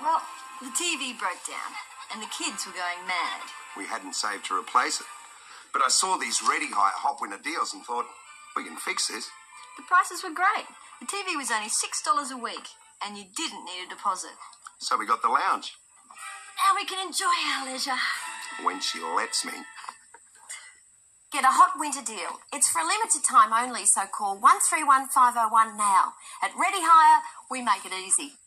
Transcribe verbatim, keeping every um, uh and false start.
Well, the T V broke down and the kids were going mad. We hadn't saved to replace it. But I saw these Redihire hot winter deals and thought, we can fix this. The prices were great. The T V was only six dollars a week and you didn't need a deposit. So we got the lounge. Now we can enjoy our leisure. When she lets me. Get a hot winter deal. It's for a limited time only, so call one three one five oh one now. At Redihire, we make it easy.